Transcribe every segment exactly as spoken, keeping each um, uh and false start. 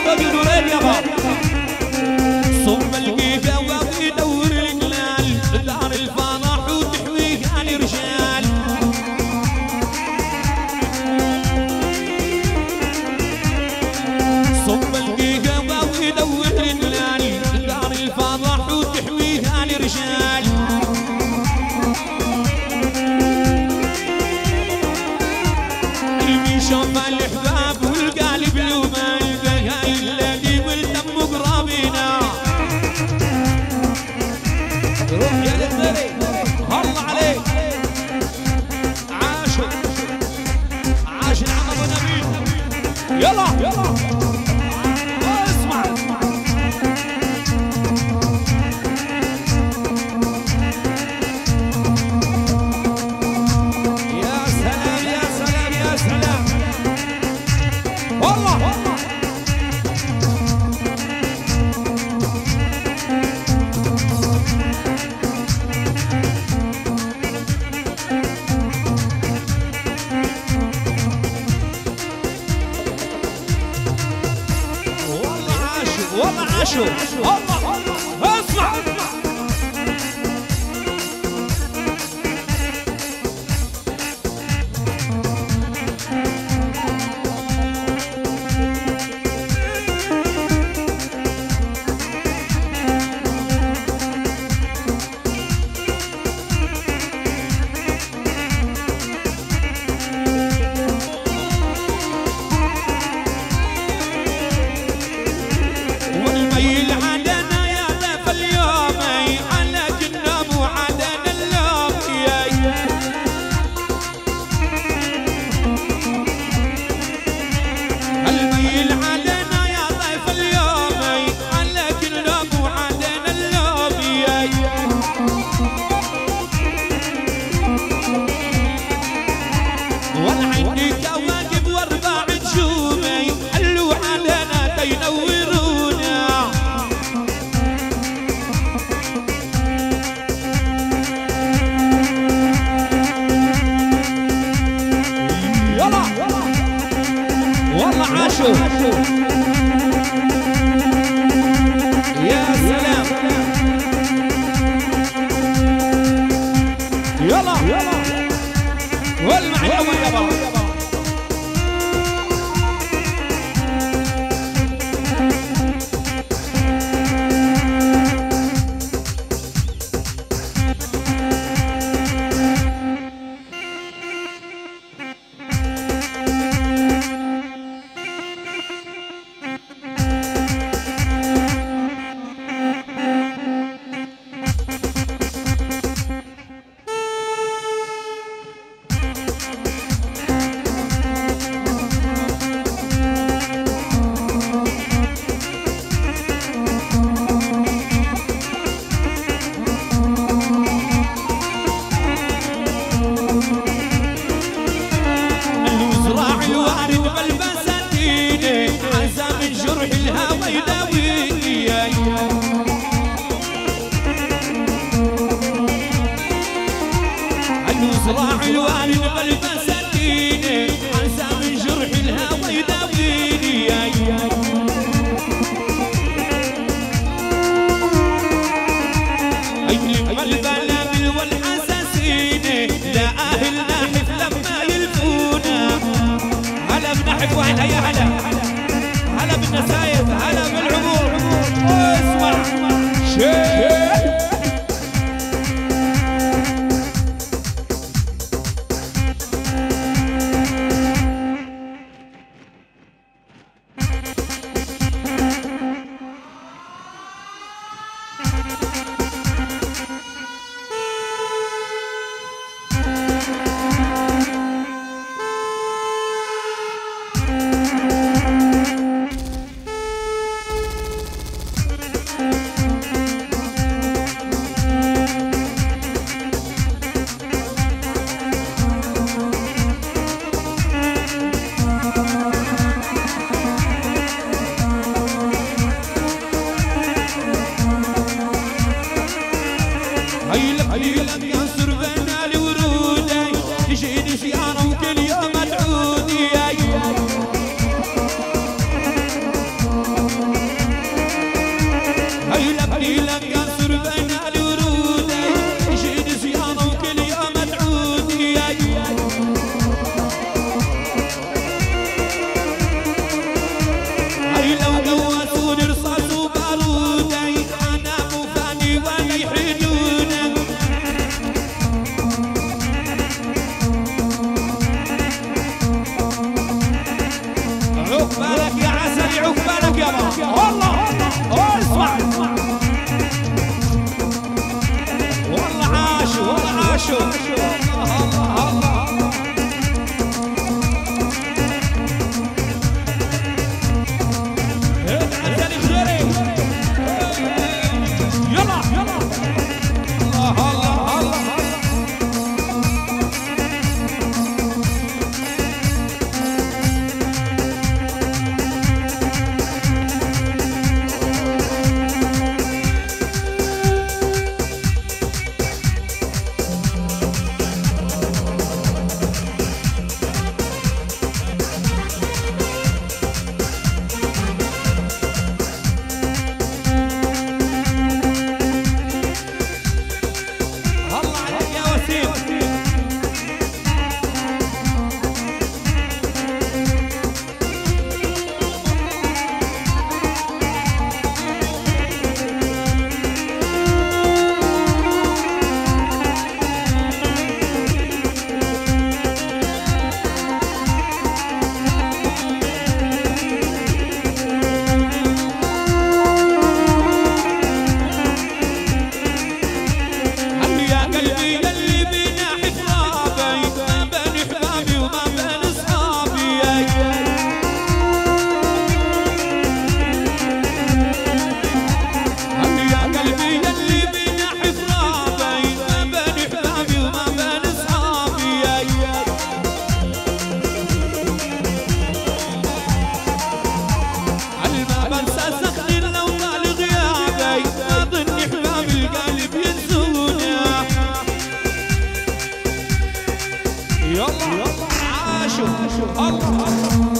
فوق نورين يابا صب القهوة ويدور القلال دار الفرح وتحويها لرجال صب القهوة ويدور القلال دار الفرح وتحويها لرجال اللي شاف الأحباب والقلب له ما يلقاها إلا اللي والدم قرابينا روح يا للدري الله عليك عاشوا عاش العم ابو نبيل يلا يلا اسمع يا سلام يا سلام يا سلام والله والله والله عاشوا الله اسمع والميل عدنا يا ضيف اليوم على جنة مو عدنا اللوم الميل عدنا يا ضيف اليوم على جنة مو عدنا اللوم والعندي كواكب واربع نجومي حلو عدنا تينورونا يلا والله عاشوا يا سلام يلا يلا والمع الاول يا بابا زراع الوالد بالبساتين عسى من جرح الهوى يداويني أيلم البلابل والحساسين لا أهلنا حف لما يلفونا هلا بنحف وعلى يا هلا هلا بالنسايب هلا بالعمور اسمع شيء هيلك ينصر بنا الورودي تجيني زيارة وكل يوم تعودي يلا عاشوا الله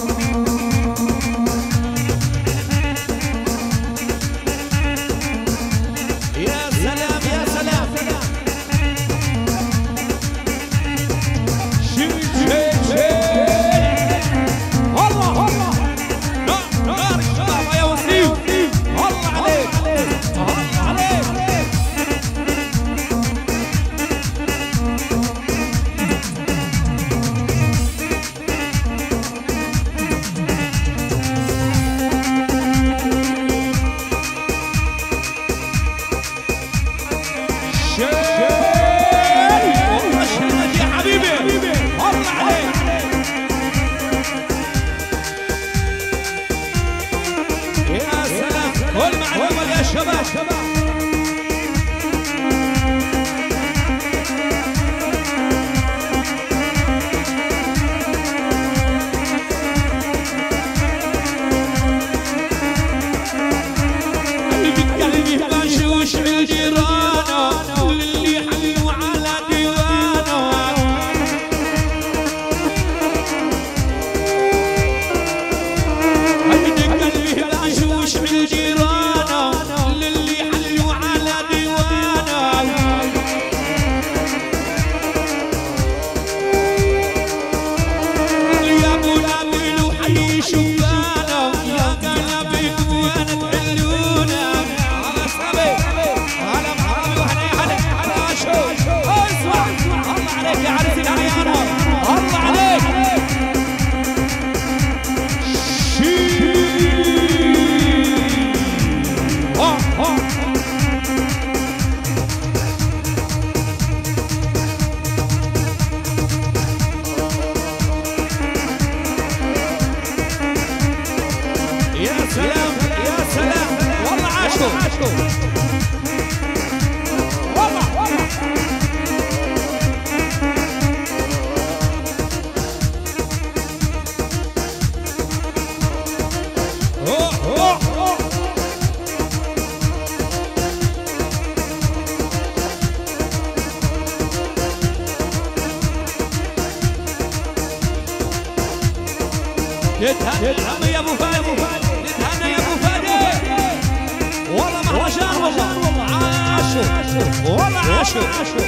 يا سلام يا سلام شيل شيل شيل الله الله نار نار الشباب يا وسيم الله عليك الله عليك شباب شباب قلبي قلبي بشوش الجيرانه للي حلوا على ديوانه قلبي قلبي بشوش الجيرانه تتهنى يا ابو فادي تتهنى يا ابو فادي والله مهرجان والله عاشوا والله عاشوا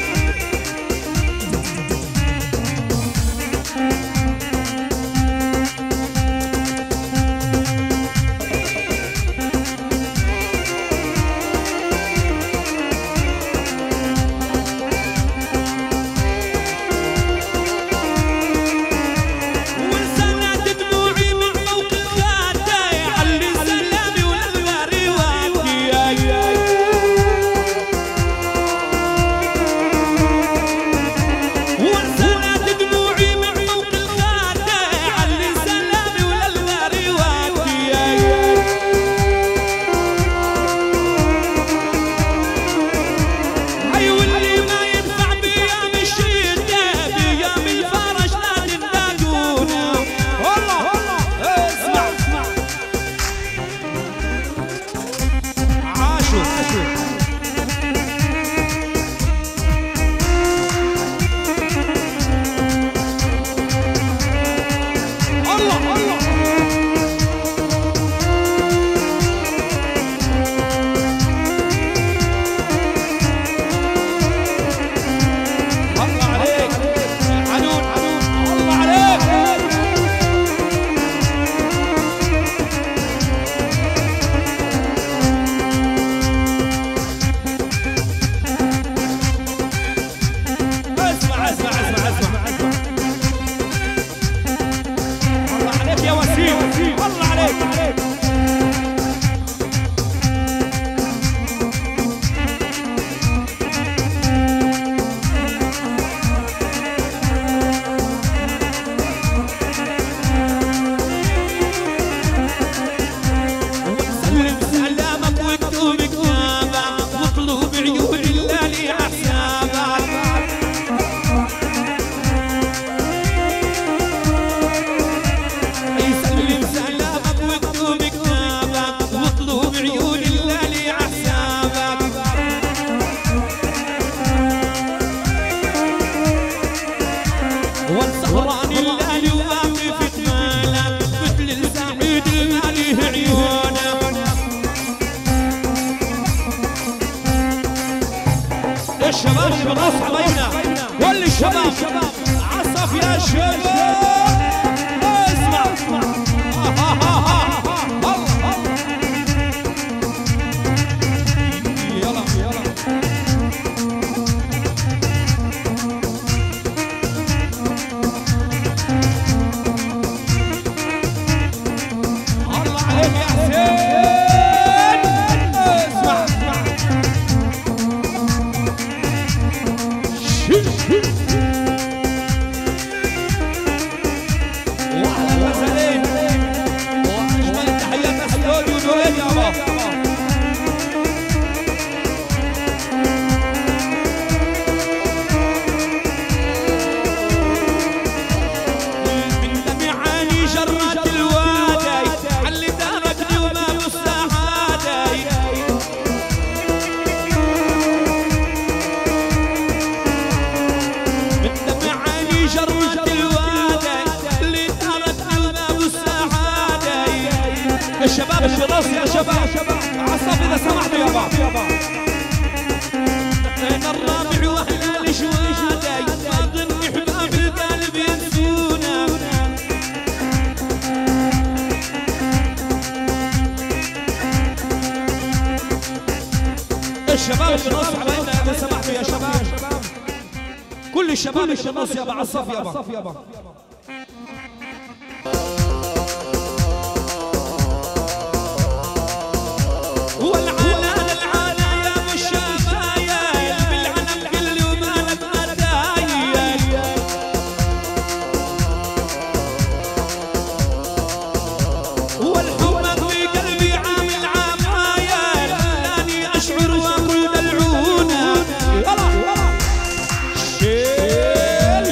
وراني الليل واقف كماله مثل السعيد الماليه عيونه. الشباب اللي بنص حبايبنا كل الشباب عصف يا شباب اسمع اسمع يلا يلا الله عليك يا حسين اسمع اسمع واحلى المسالين واجمل التحيات استوديو نورين يابا. من دمعاني جرات الوادي علي دارتني وما بالسعادة. من دمعاني جرات الوادي اللي دارتني وما بالسعادة. الشباب اللي بنص يا شباب عصب اذا سمحتوا يا بابا. انا الرابع واحنا الجوادي ما ظني حباب القلب ينسونا. الشباب اللي بنص حبايبنا اذا سمحتوا يا شباب كل الشباب اللي بنص يابا عصف يابا. والعلان العانا يا ابو الشبايا بالعلم كله مالك مدايا. والحب في قلبي عامل عمايا خلاني اشعر واقول دلعونا. يلا شيل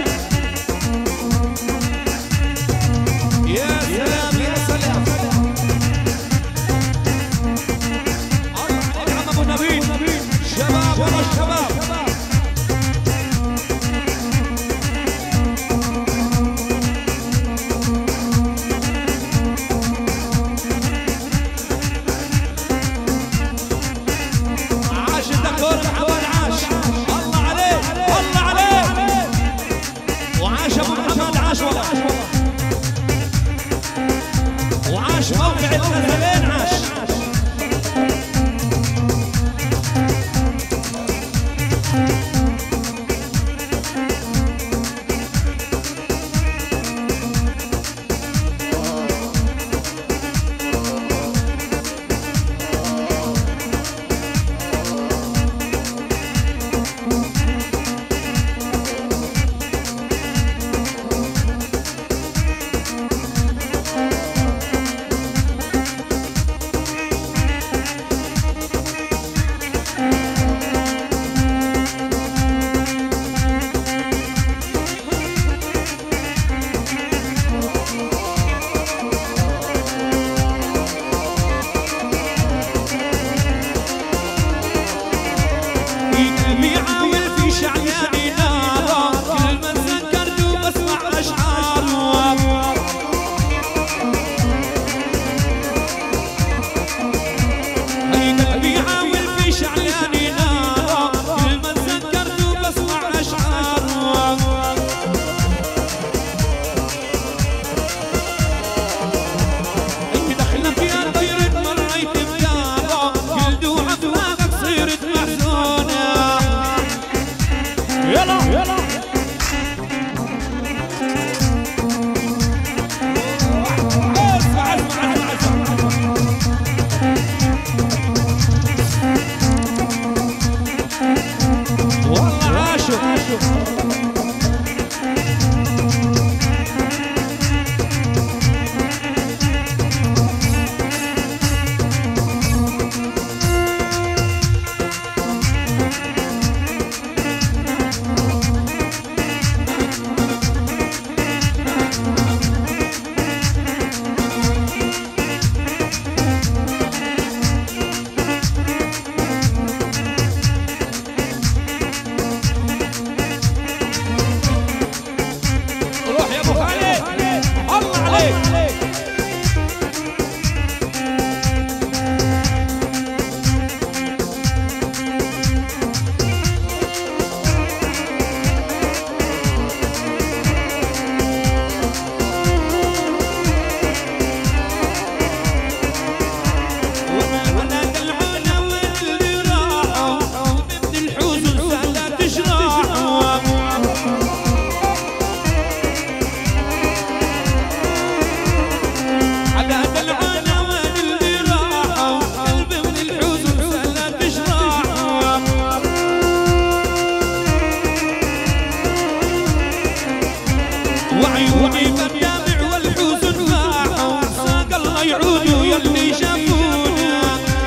يا سلام يا سلام. شباب ورا الشباب عاش الدكتور محمد عاش الله عليه الله عليه. وعاش ابو محمد عاش والله وعاش موقع الغزلين عاش. وعيوني بالدمع والحزن فاحوا ساق الله يعودوا يلي شافونا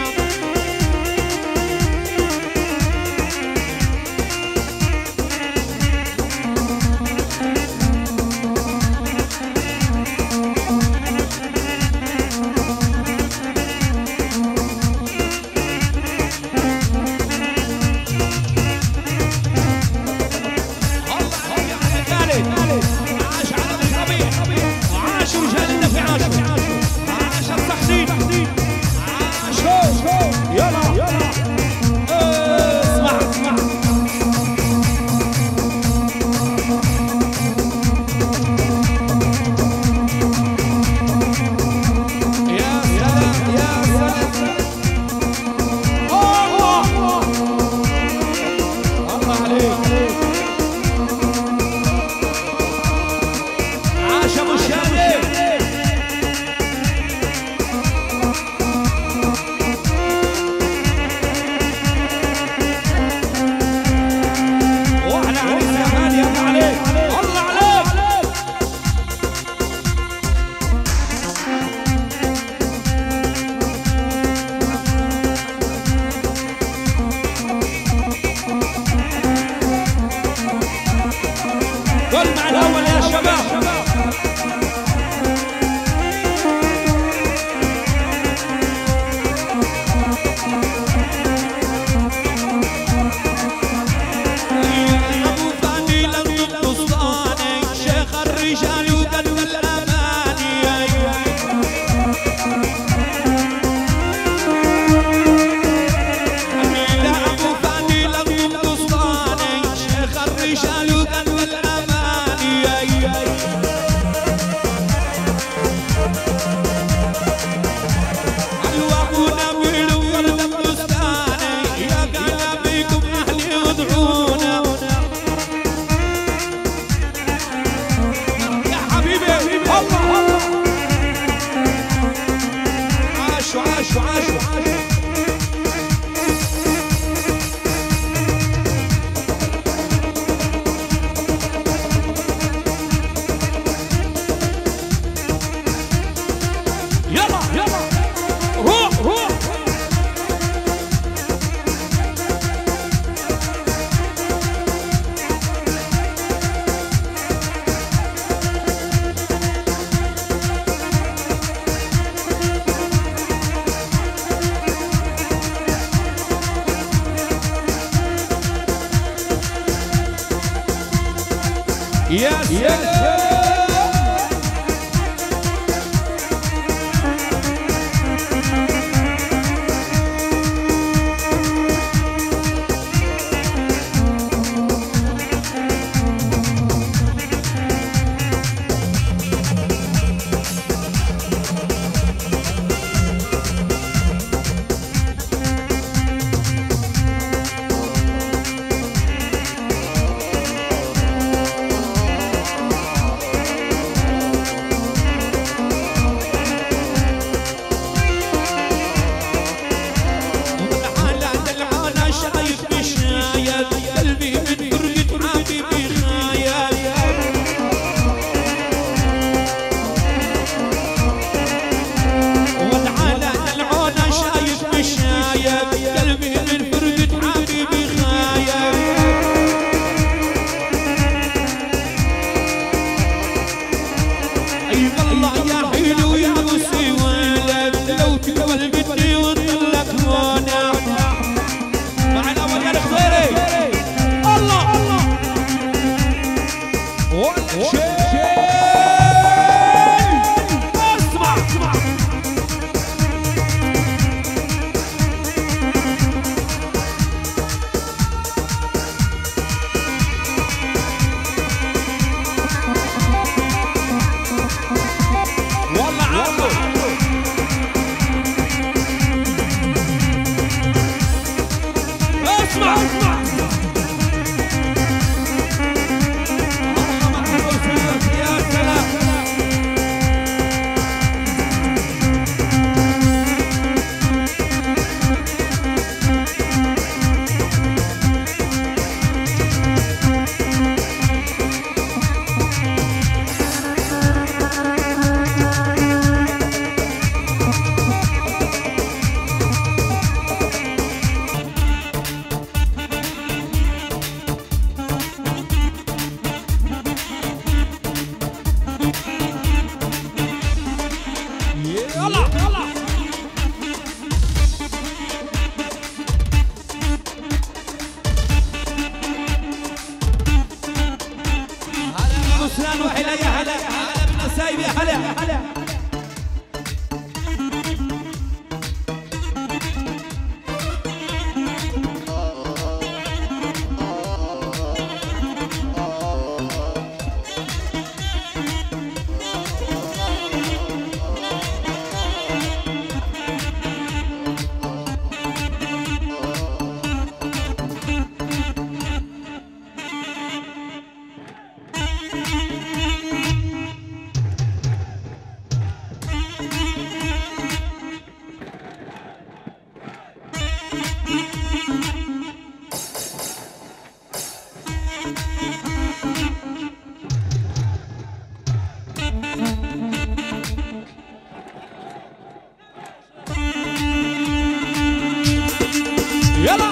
Yes, yes, yes.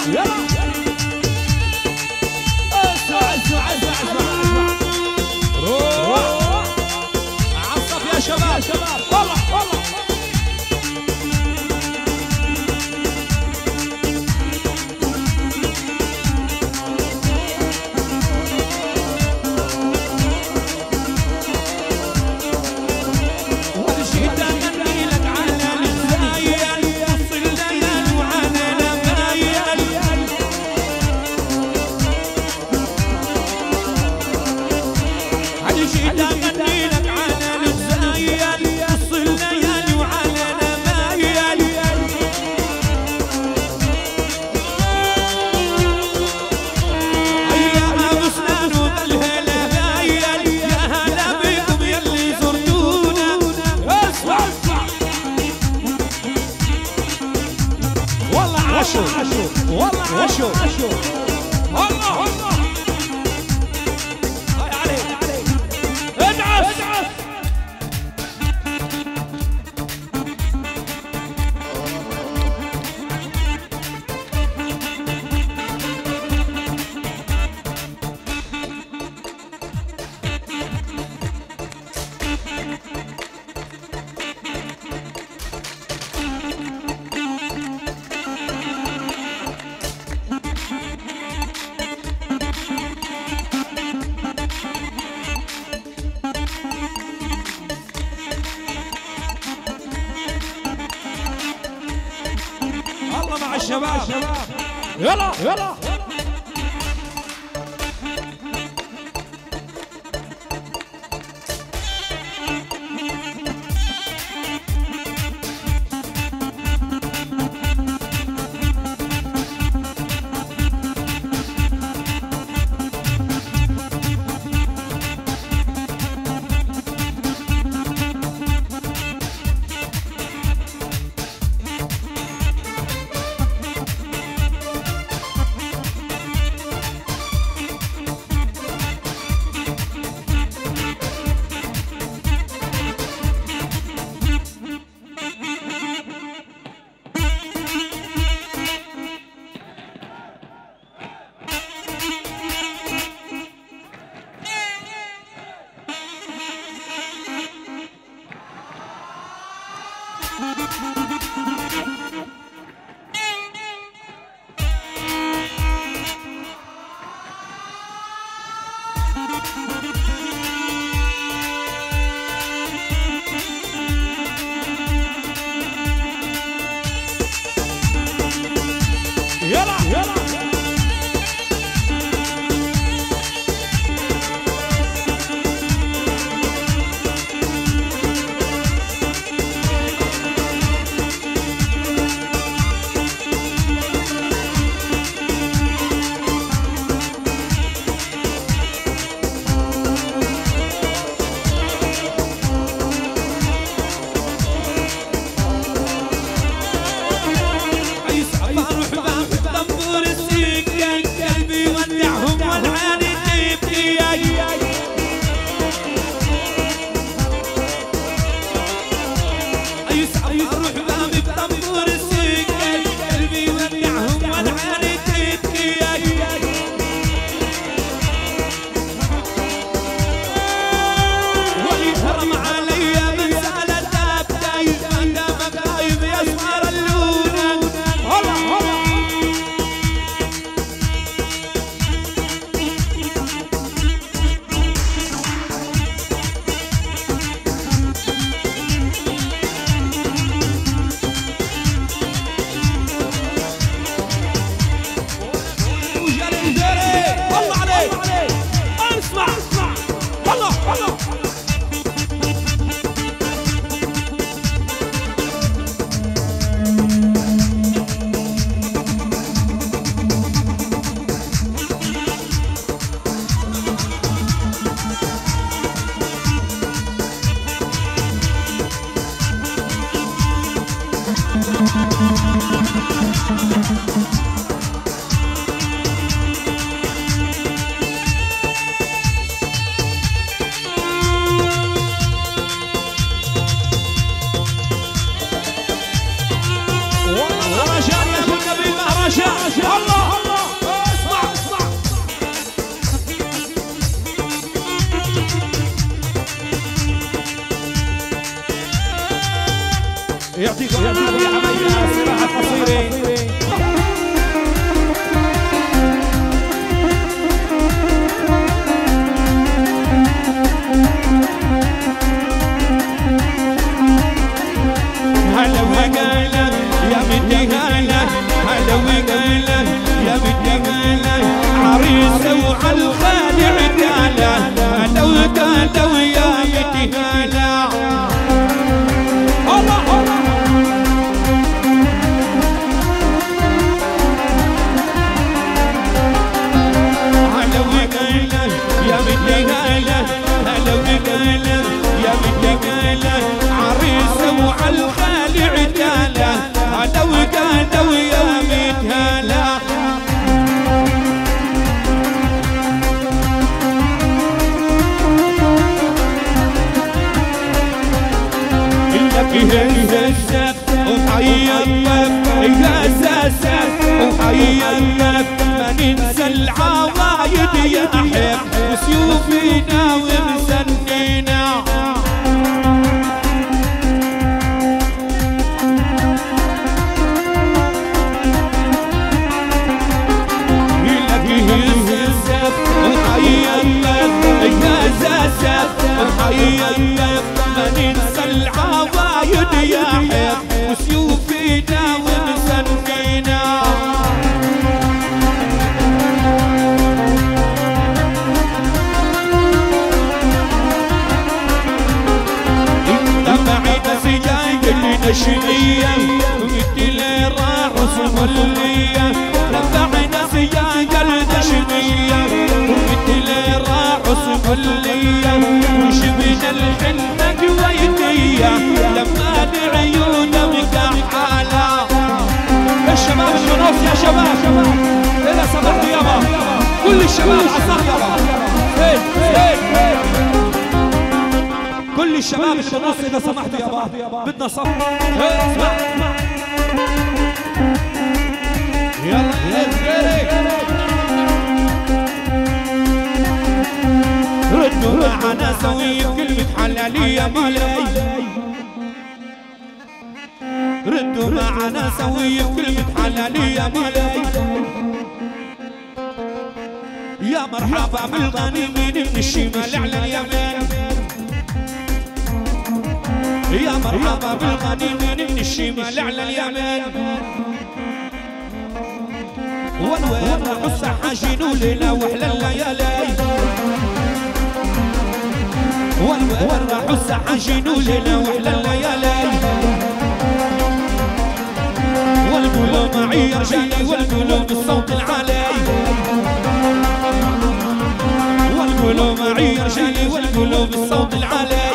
يلا اسمع اسمع اسمع اسمع روح عصف يا شباب شباب والله والله والله عشو والله والله هاي عليك ادعس ادعس مع الشباب يلا يلا يلا يلا مهرجان يا ابو النبي مهرجان الله يعطيكم يا حبايبي الصراحة القصيرة. هلا وقاله يا بدي هلا، هلا وقاله يا بدي هلا، عريسه وعالغالي عداله، هلا وقاله يا بدي هلا. الله الله هلا وقاله يا بدي هلا، هلا وقاله يا بدي هلا، عريسه وعالغالي عداله، هلا وقاله يا بدي هلا. هز السف وحي الطف، هز السف وحي الطف، ما ننسى العوايد يا أحب، وسيوفنا ومسنينا. هز السف وحي الطف، هز السف وحي الطف، ما ننسى العوايد يا حب، وسيوفنا ومسنينا. لمعنا سجايد النشمية ومثل راعس ملية، لمعنا سجايد النشمية ومثل راعس ملية، وشبنا الحنة قويتية لما بعيونه مكحالة. الشباب الشنوس يا شباب، إذا سمحتوا يابا كل الشباب عصام يابا، هيك هيك كل الشباب الشنوس إذا سمحتوا يابا بدنا صف. اسمع يلا ردوا معنا سوي بكلمة حلالية مولاي، ردوا معنا سوي بكلمة حلالية مولاي. يا مرحبا بالغانمين من الشمال على اليمن، يا مرحبا بالغانمين من الشمال على اليمن. والوين راحوا السحاجين وليلة وحلى الليالي، والوين راحوا السحاجين وليلة وحلى الليالي. والقلوب معي رجالي والقلوب بالصوت العالي، والقلوب معي رجالي والقلوب بالصوت العالي.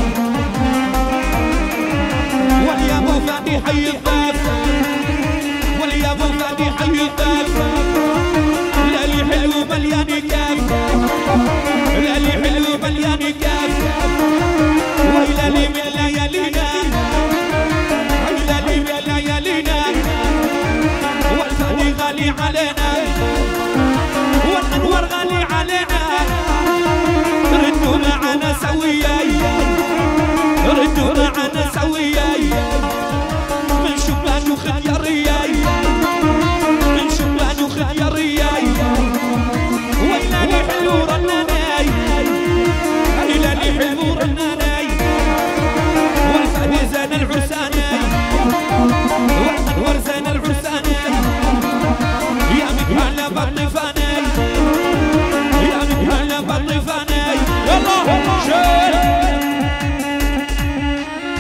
واليا ابو فادي حي الضيف، واليا ابو فادي حي الضيف، لالي حلو مليان كاف، لالي حلو مليان كاف، ويلالي من ليالينا، ويلالي من ليالينا، والفادي غالي علينا، والانوار غالي علينا. ردوا معنا سويا، ردوا معنا سويا، من شبان وخياريا، من شبان وخياريا. ويلالي حلو رناناي، ويلالي حلو رناناي، والفادي زان العرساناي، والانوار زان العرساناي. يا مكهلا بطفاناي، يا مكهلا بطفاناي. يلا شيل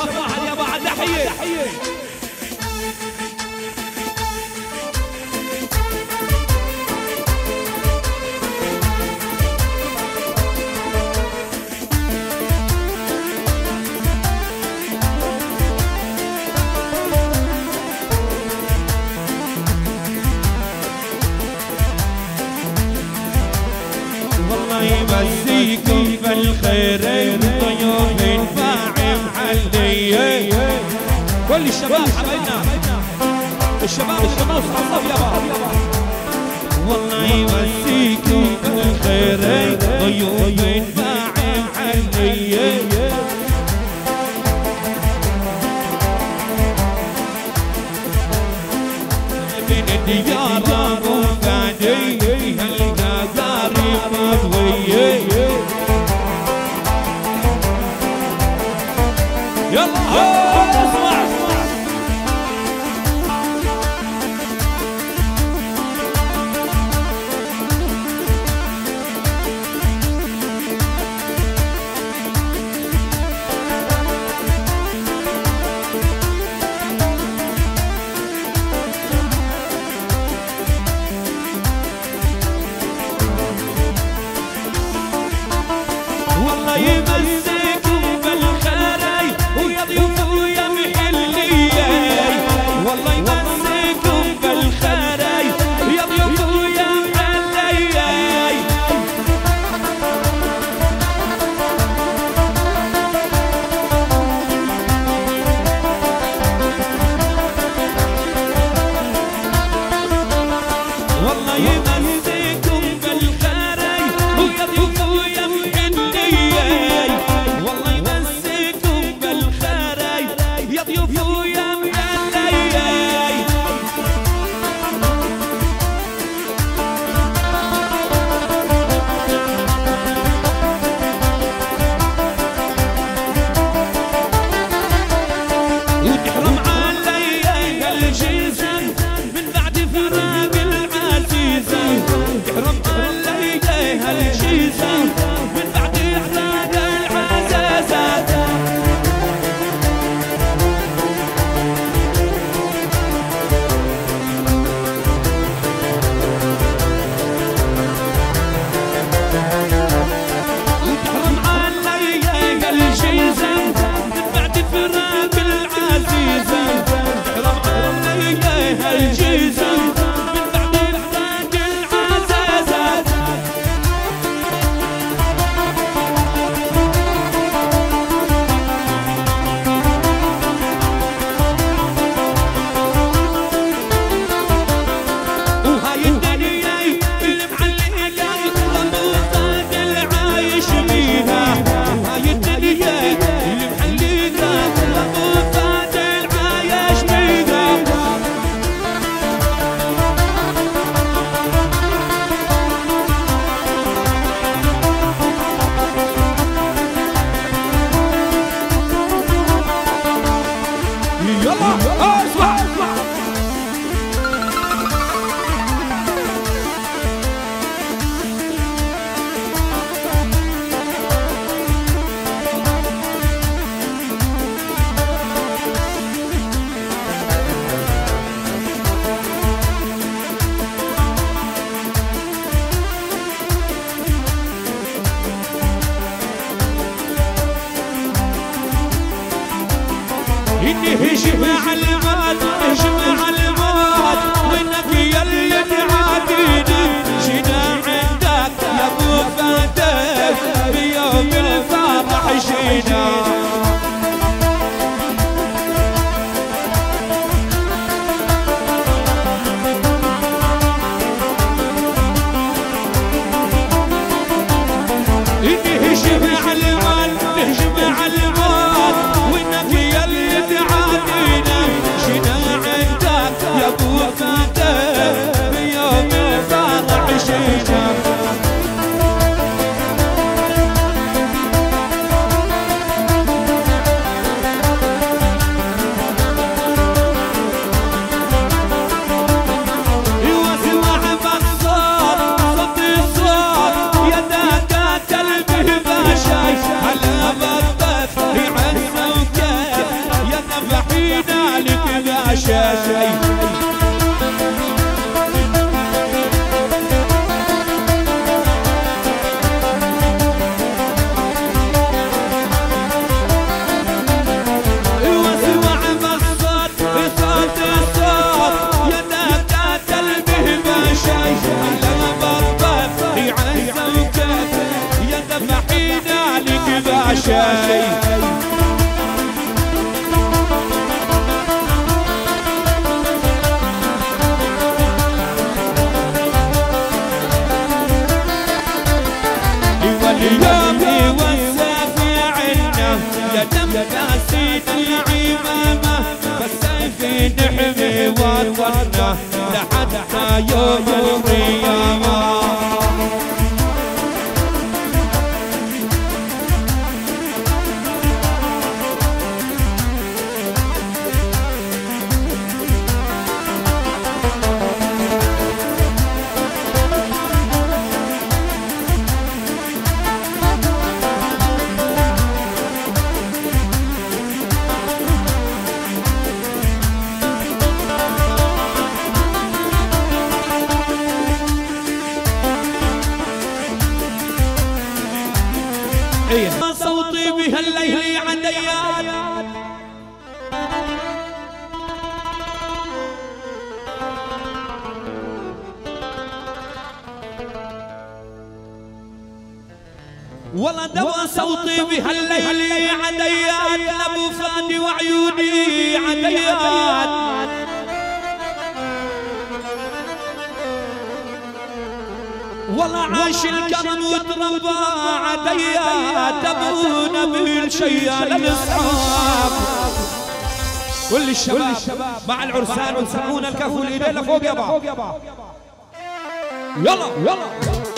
رقم واحد يا بعد تحية. يمسيكم بالخير ضيوف فاعم حلية. كل الشباب حبايبنا الشباب الشموس عصف يا بابا. والله يمسيكم بالخير ضيوف فاعم حلية. من الديار ابو فادي هالقداري مضوية. يلا اسمع والله يمسيكم بالخير ويا ضيوف ويا محلية. والله يمسيكم بالخير يا ضيوف ويا محلية. والله يمسيكم بالخير ويا ضيوف ويا محلية. والله يمسيكم بالخير يا ضيوف ويا محلية. وتحرم علي هالجيزة من بعد فراق العزيزة. تحرم علي هالجيزة من بعد فراق العزيزة. وتحرم علي هالجيزة من بعد فراق العزيزة. تحرم علي هالجيزة من بعد فراق العزيزة. وهاي الدنيا اللي معلقة ابو فادي عايش بيها. وهاي الدنيا اللي معلقة ابو فادي عايش بيها. يلا اسمع اسمع إني هجمع الموت هجمع الموت وإنك يلي تعادينا. جينا عندك يا أبو فادي بيوم الفرح جينا. إني هجمع الموت هجمع الموت وإنك يلي تعادينا. جينا عندك يا أبو فادي بيوم الفرح جينا. وطننا لحتى يوم القيامة. صوتي بهالليل عديان والله دوا صوتي بهالليل عديان ابو فادي وعيوني عديان والله عاش الكرم وتربى عديات ابونا بالشيال الاصحاب. كل الشباب مع العرسان وسمونا الكف والايدين لفوق يابا. يلا يلا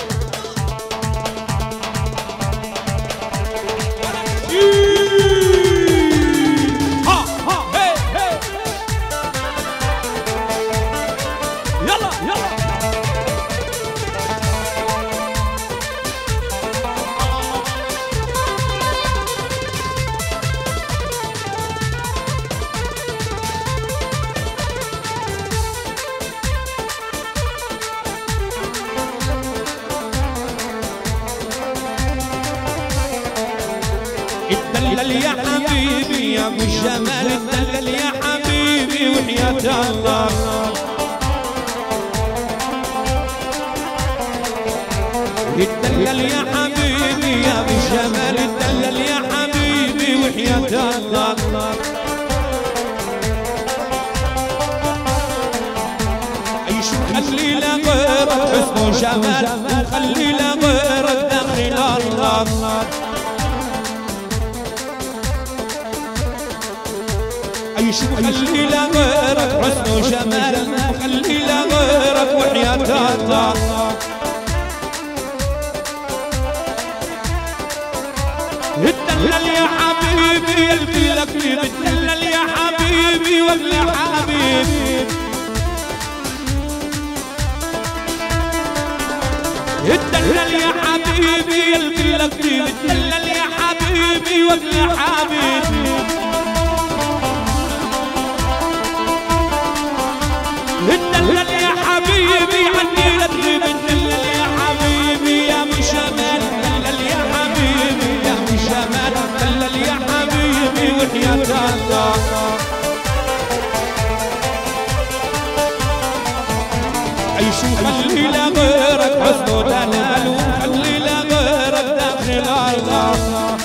ها ها هي هي يلا يلا اتدلل يا حبيبي يا ابو الجمال اتدلل يا حبيبي وحياة الله. اتدلل يا حبيبي يا ابو الجمال اتدلل يا حبيبي وحياة الله. عيش وخلي لغيرك حسن وجمال وخلي لغيرك داخل الله. عيش وخلي لغيرك حسن وجمال وخلي لغيرك وحياة الله. اتدلل يا حبيبي الكل لك اتدلل يا حبيبي واغلى حبيبي. اتدلل يا حبيبي الكل لك اتدلل يا حبيبي واغلى حبيبي. اتدلل يا حبيبي عني لا تغيب اتدلل يا حبيبي يا ابو شمال اتدلل يا حبيبي يا ابو شمال اتدلل يا حبيبي وحياة الله. عيش وخلي لغيرك حسن ودلل وخلي لغيرك داخل الله.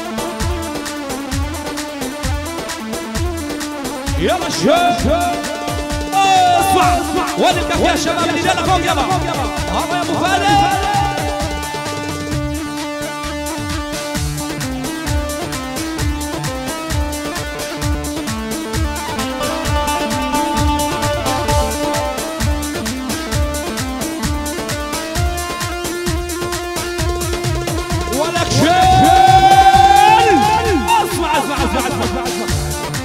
يلا شوف اسمع وين الكف يا شباب اللي جانا فوق يلا هذا يا ابو فادي. ولك شيل اسمع اسمع اسمع اسمع اسمع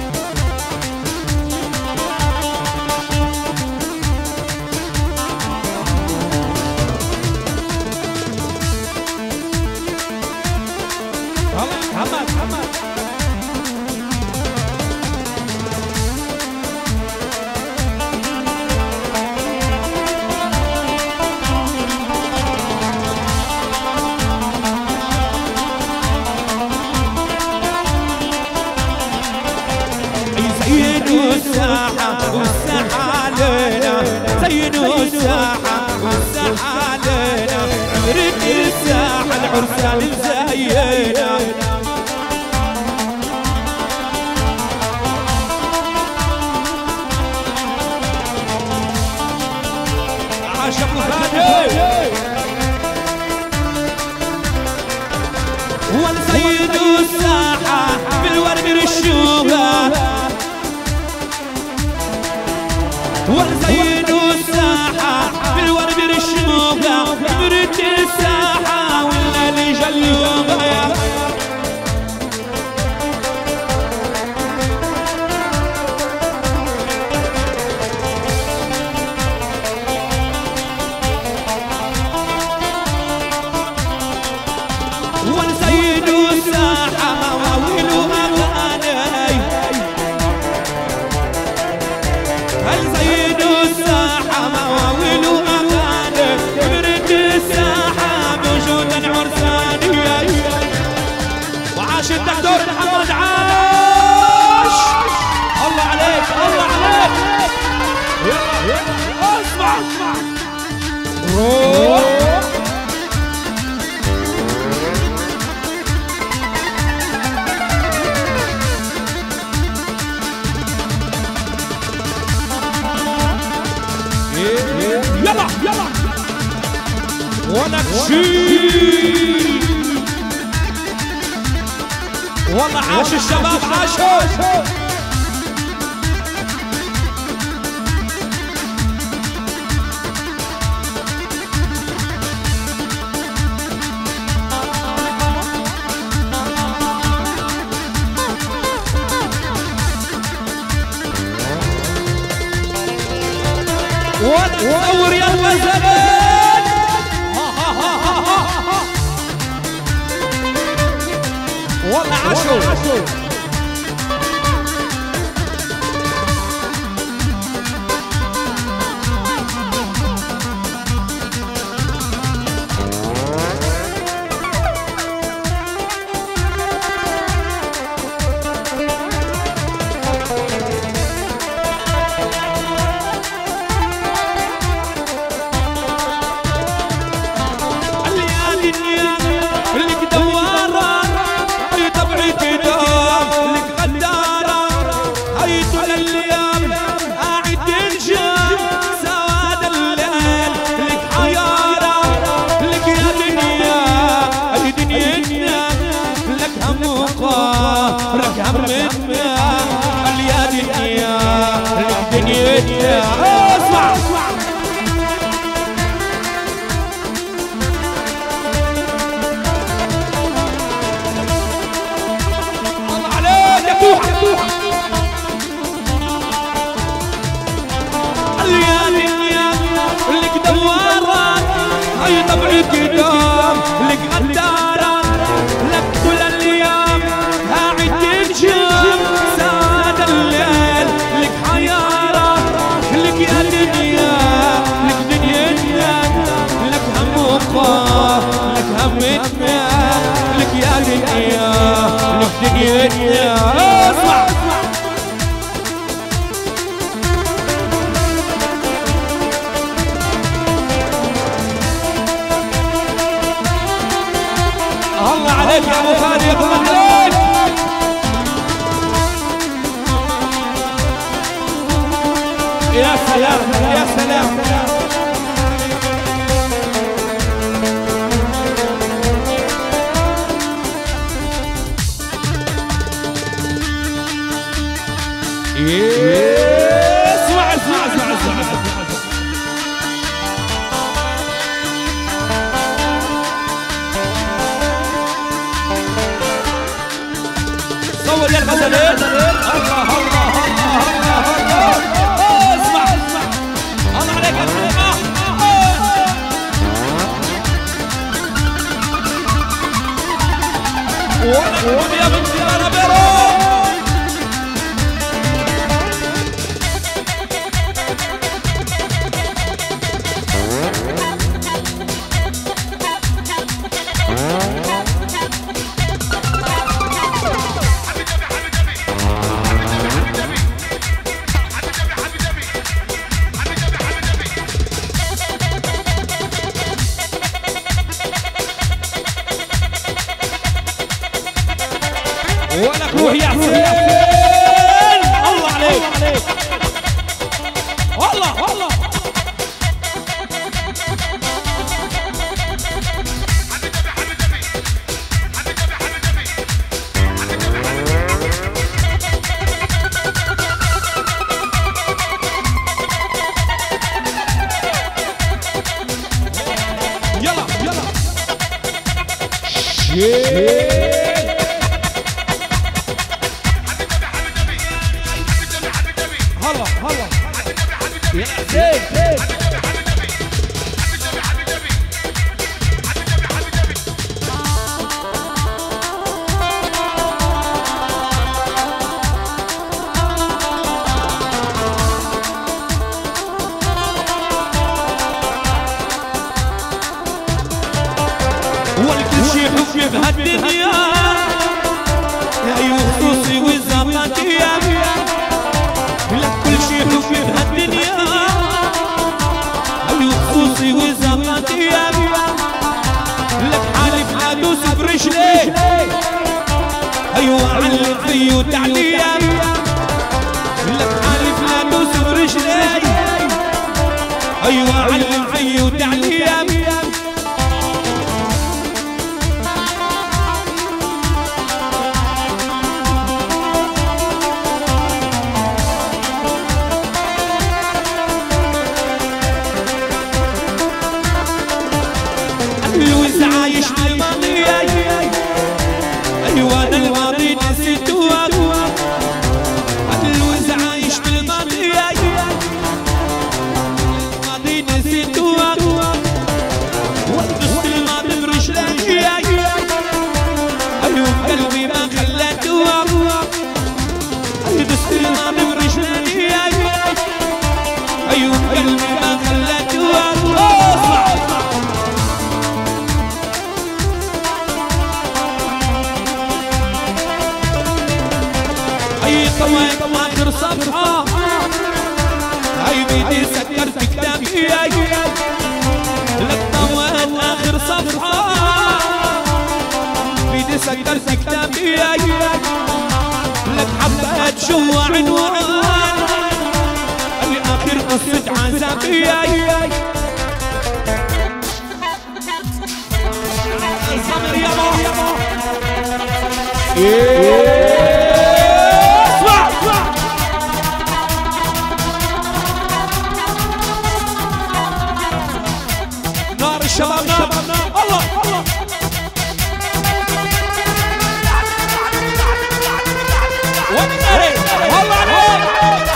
محمد محمد زينوا الساحة والساحة علينا زينوا الساحة والساحة علينا عمرك الساحة العرسان مزينة. عاش ابو فادي ونزينوا الساحة بالورد والشوقة ونزينوا يلا يلا ونكشي والله عاش الشباب عاشوا ونصور يا الغزلان والله عاشوا اسمع الله عليك يا توحة الليالي لك دوارة هاي طبعي كدام لك غدارة لك كل الايام قاعد تنشم ساد الليل لك حيارة لك يا دنيا لك دنيتنا لك هم وخاف لك همتنا لك يا دنيا لك دنيتنا اسمع الله عليك يا ابو خالد الله عليك يا سلام يا سلام اسمع اسمع اسمع اسمع صور يا الغزلين الله الله الله الله الله اسمع اسمع الله عليك يا سليمان ونقول يا بنتي انا بيرو ولك روح يا حسين الله عليك والله والله يلا يلا هلا هلا يا زين زين والكل شي حبي بهالدنيا يا خصوصي والزقاتية لك كل شي حبي بهالدنيا يا خصوصي والزقاتية لك حالف لا دوس برجلي ايوه علم فيه وتعلية لك حالف لا دوس برجلي ايوه علم اخر صفحة هاي بيدي سكرت كتابي لك طويت اخر صفحة بيدي سكرت كتابي لك حبيت شو عنوان اللي اخر قصة عذابي الصبر يابا اسمع نار الشباب نار الله الله والله عليك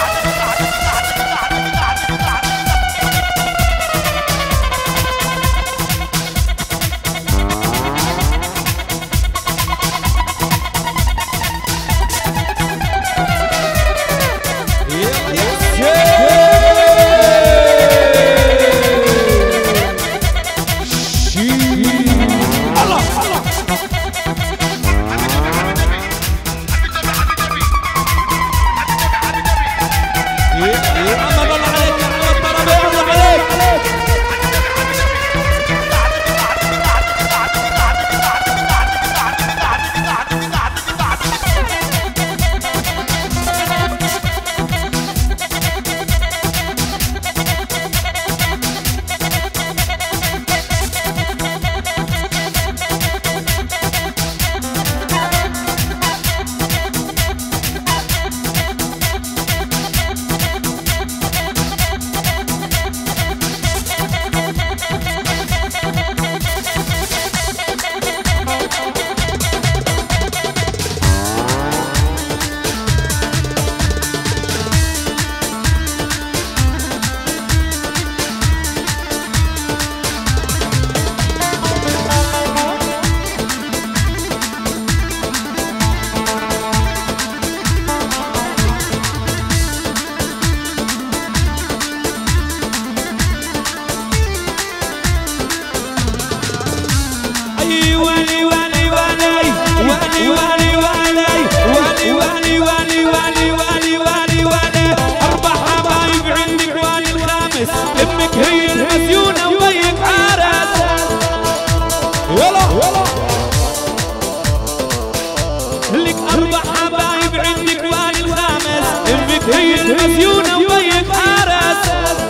هي المزيونة وبيك حارس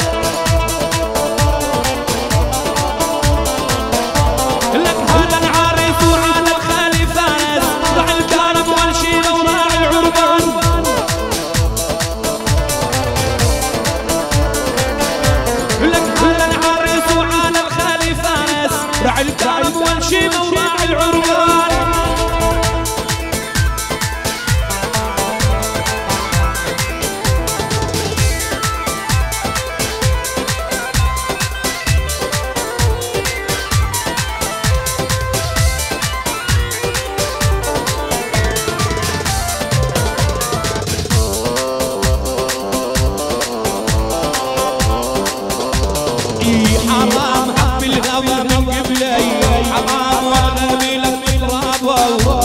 لك هذا العريس وعاد الخالي فارس راعي الكرم والشيلة وراعي العربان لك هذا العريس وعاد الخالي فارس راعي الكرم والشيلة وراعي العربان حرام حب الهوى من قبلي حرام والغبي لك ترابه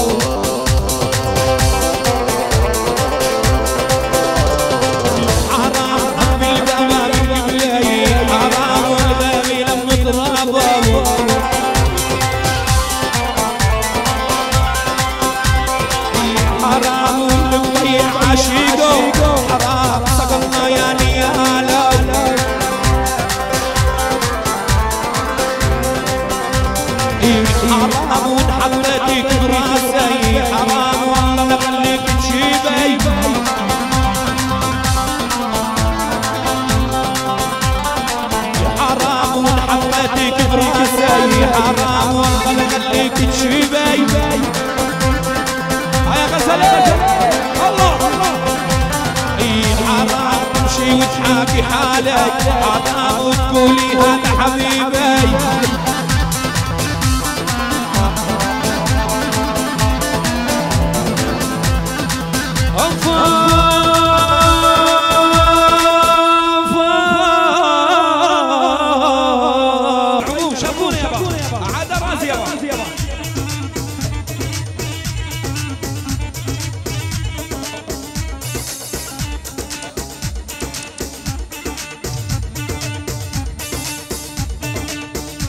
حرام حب الهوى من قبلي حرام والغبي لك ترابه حرام واللي عاشقه حرام سقطنا يا نياله حرام ونحطيتك براسي حرام والله نخليك تشيبي حرام ونحطيتك براسي حرام والله نخليك تشيبي هيا غزلات الله الله اي حرام تمشي وتحاكي حالك حرام وتقولي هذا حبيبي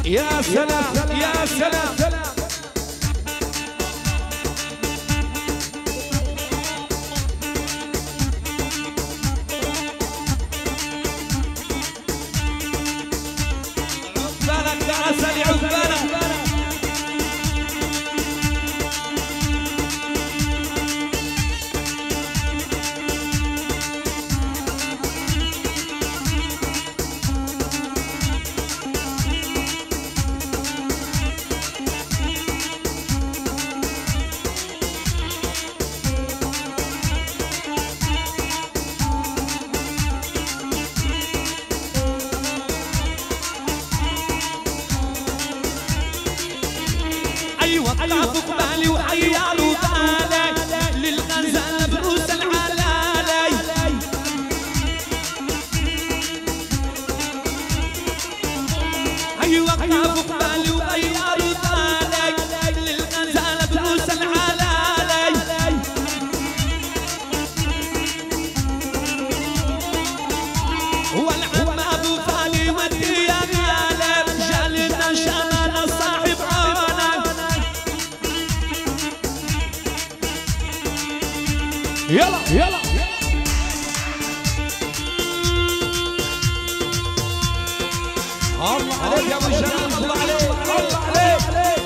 يا سلام يا سلام عقبالك يا عسل عقبالك. وقف قبالي وحيالوا بالي للغزال بروس العلالي. اي وقف قبالي وحيالوا بالي للغزال بروس العلالي. والعم ابو فالي ودي يا غالب جالنا شمال الصاحب يلا يلا الله عليك يا ابو جلال، الله عليك الله عليك.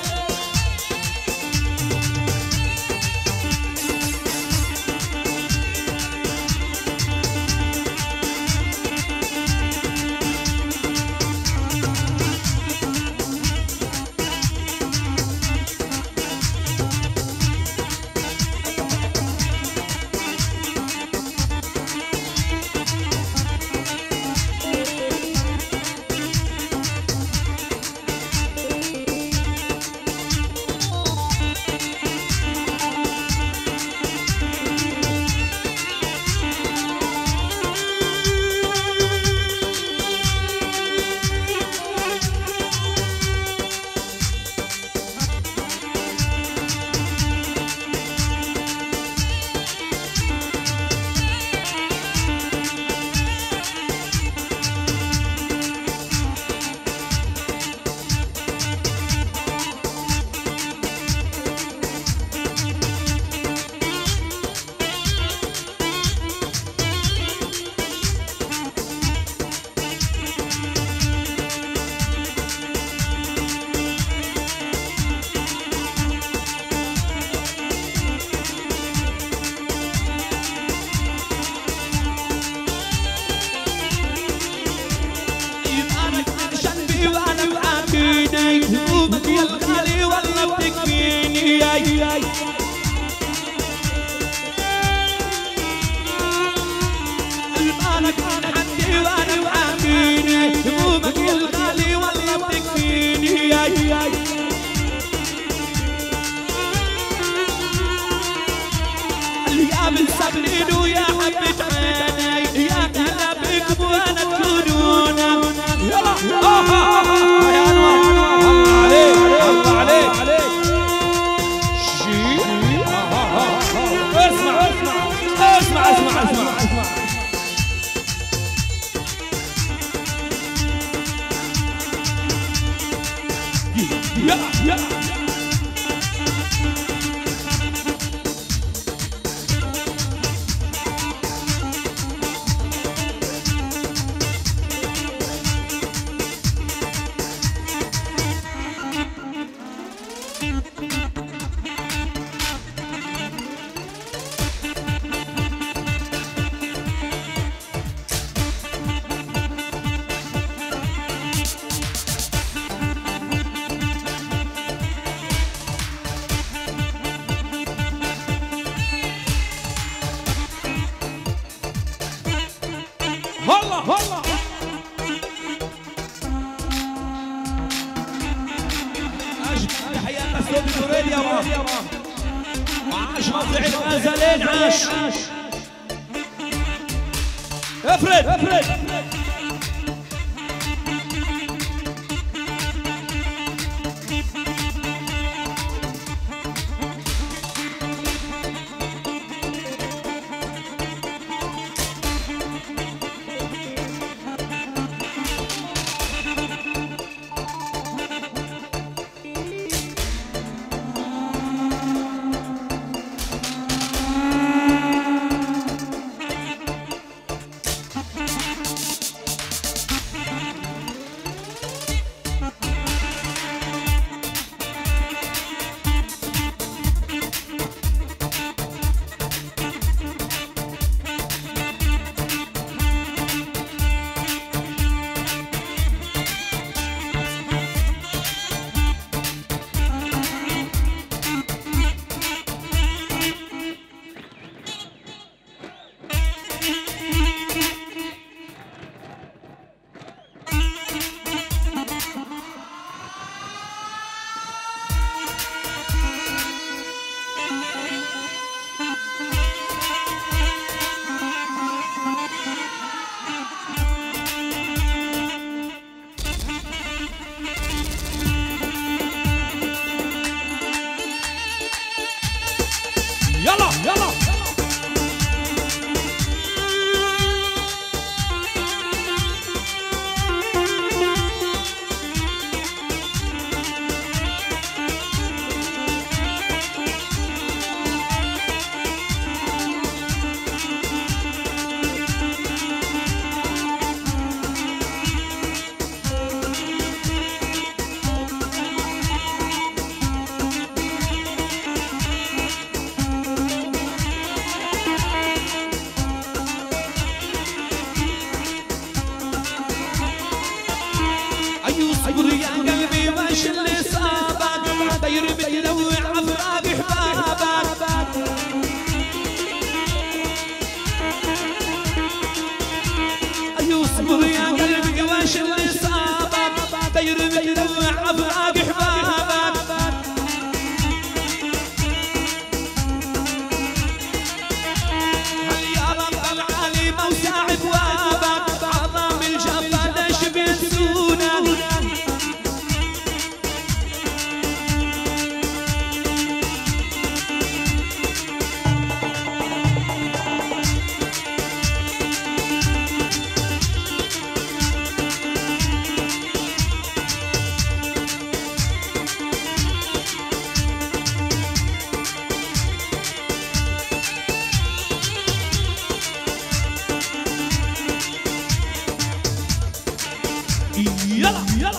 همومك يا الغالي والله بتكفيني. المالك من حدي وانا معافيني. همومك يا الغالي والله بتكفيني. الايام السبلين ويا حبة عيني يا هلا بكم وانا تكونونا. يلا يا انور الله عليك الله عليك. اسمع اسمع اسمع اسمع اسمع يلا يلا هلا هلا. تحياتنا استوديو توريد يا ماما. وعاش موقع الغزالين عاش. افرد افرد يلا يلا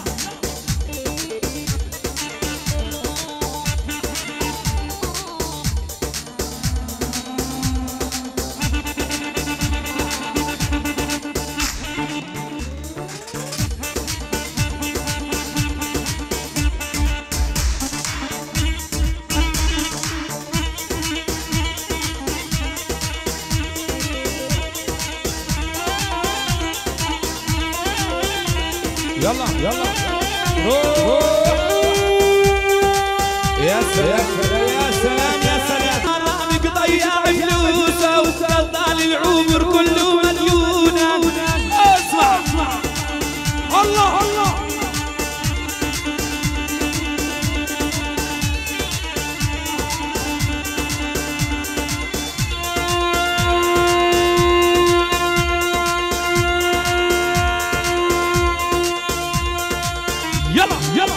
يلا يلا روح. يا سلام يا سلام يا سلام. حرامك ضيع فلوسه وطال العمر كله مليونه. اسمع اسمع الله الله يلا يلا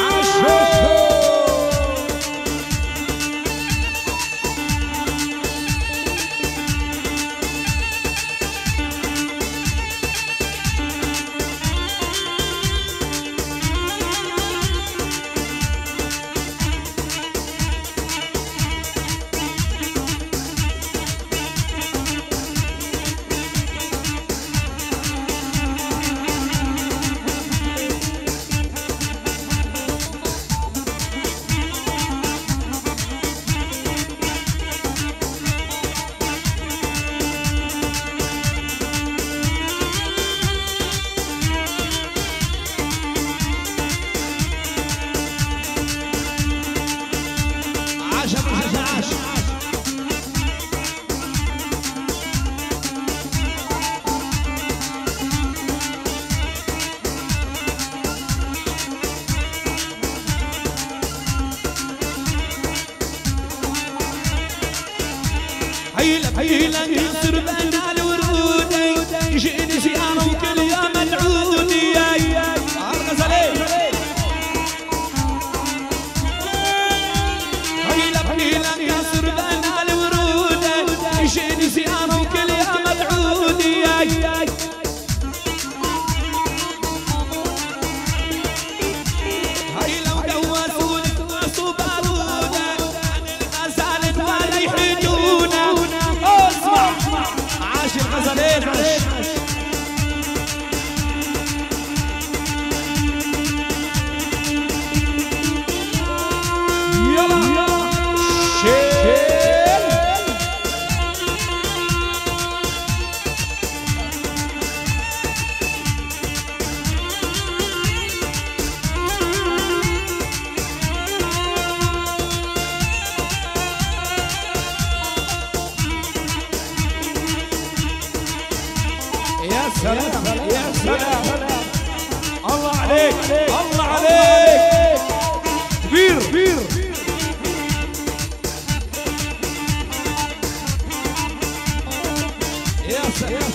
هيلا هيلا كسر بنا الورود يجيني زيارة وكل يوم العود يا عالغزالين. هيلا هيلا كسر بنا الورود يجيني زيارة وكل يوم العود يا هيلا ودوسوا الفلوس وبارودة الغزالة ولا يحيدونا. عاش الغزالين عاش. يلا يلا شيل. يا سلام يا سلام. الله عليك الله عليك كبير كبير. يا سلام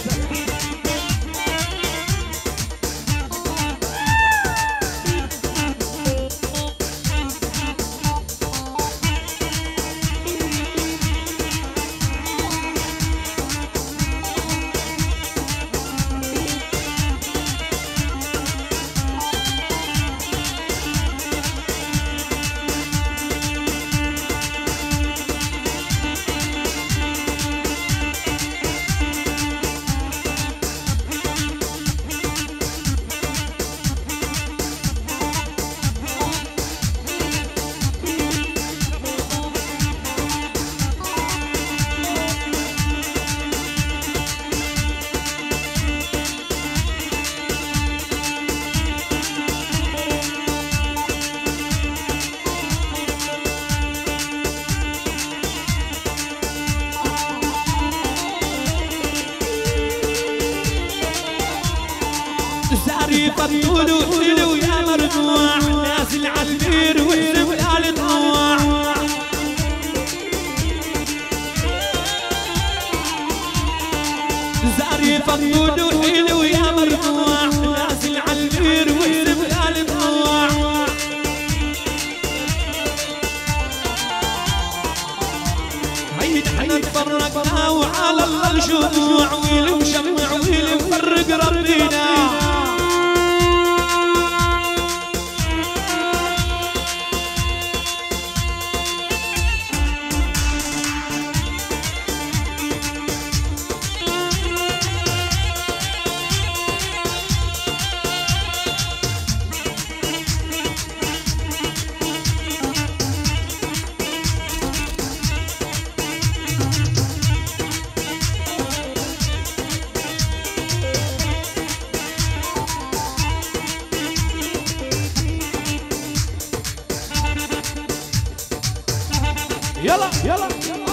زاري فطول وحلو يا مربوع نازل عالبير واحسب الطموع. زاري فطول وحلو يا مربوع نازل عالبير واحسب الطموع. هيد احنا تفرقنا وعلى الله الشموع والمشمع والمفرق ربنا. يلا يلا